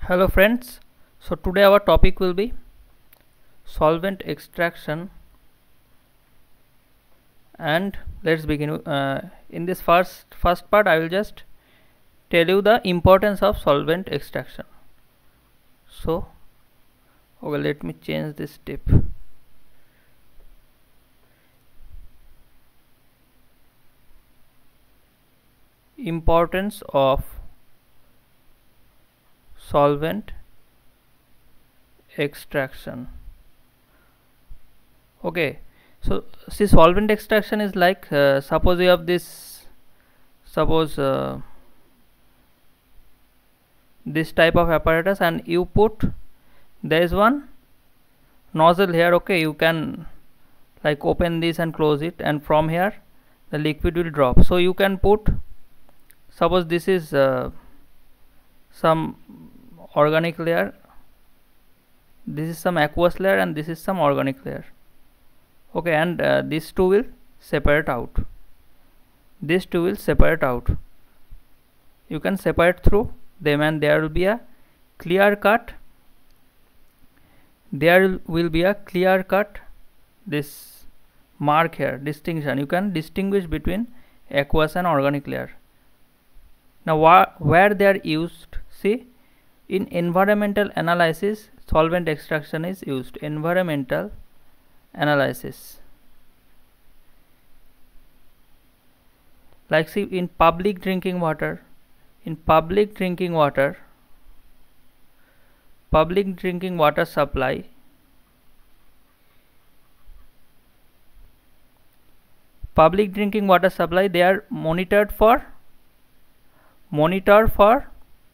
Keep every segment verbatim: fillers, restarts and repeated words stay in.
Hello friends, so today our topic will be solvent extraction, and let's begin. Uh, in this first first part I will just tell you the importance of solvent extraction. So okay, let me change this tip. Importance of solvent extraction. Okay, so see, solvent extraction is like uh, suppose you have this suppose uh, this type of apparatus, and you put there is one nozzle here. Okay, you can like open this and close it, and from here the liquid will drop. So you can put, suppose this is uh, some organic layer, this is some aqueous layer, and this is some organic layer. Okay, and uh, these two will separate out. These two will separate out. You can separate through them, and there will be a clear cut. There will be a clear cut this mark here, distinction. You can distinguish between aqueous and organic layer. Now where they are used, see, in environmental analysis solvent extraction is used. Environmental analysis, like see, in public drinking water, in public drinking water, public drinking water supply, public drinking water supply, they are monitored for monitor for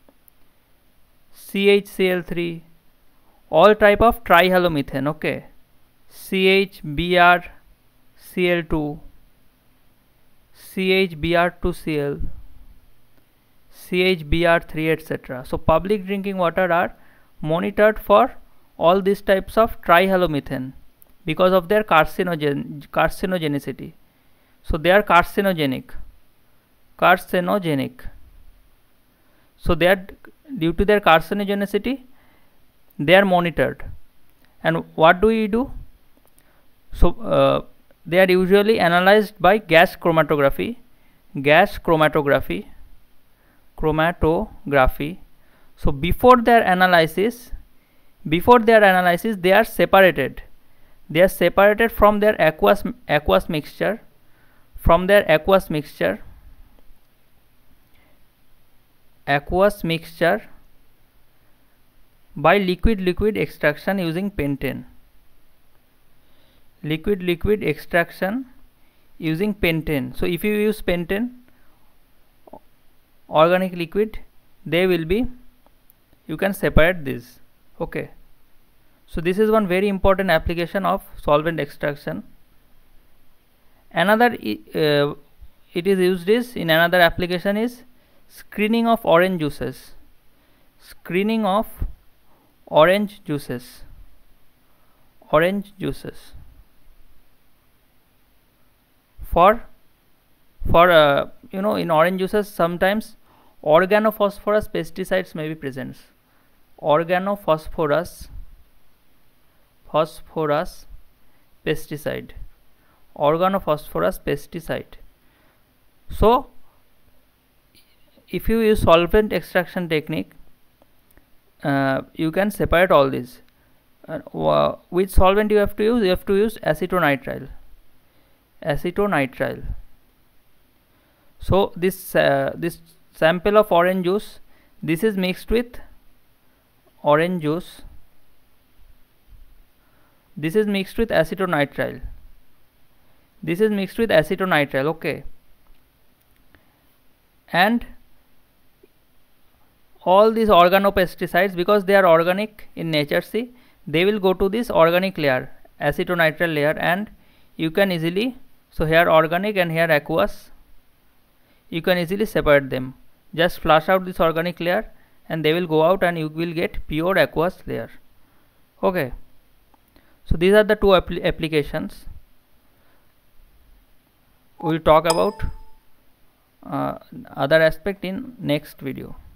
C H C l three, all type of trihalomethane. Okay, C H B r C l two, C H B r two C l, C H B r three, et cetera. So public drinking water are monitored for all these types of trihalomethane because of their carcinogen carcinogenicity. So they are carcinogenic, carcinogenic. So they are, due to their carcinogenicity, they are monitored. And what do we do? So uh, they are usually analyzed by gas chromatography, gas chromatography, chromatography. So before their analysis, before their analysis, they are separated. They are separated from their aqueous aqueous mixture, from their aqueous mixture. aqueous mixture by liquid liquid extraction using pentane. Liquid liquid extraction using pentane. So if you use pentane, organic liquid, they will be, you can separate this. Okay, so this is one very important application of solvent extraction. Another uh, it is used is in another application is screening of orange juices. Screening of orange juices. Orange juices. For for uh, you know, in orange juices sometimes organophosphorus pesticides may be present. Organophosphorus phosphorus pesticide. Organophosphorus pesticide. So if you use solvent extraction technique, uh, you can separate all these. Uh, which solvent you have to use? You have to use acetonitrile. Acetonitrile. So this uh, this sample of orange juice, this is mixed with orange juice. This is mixed with acetonitrile. This is mixed with acetonitrile. Okay, and all these organopesticides, because they are organic in nature, see, they will go to this organic layer, acetonitrile layer, and you can easily, so here organic and here aqueous, you can easily separate them. Just flush out this organic layer and they will go out, and you will get pure aqueous layer. Okay, so these are the two apl applications. We will talk about uh, other aspect in next video.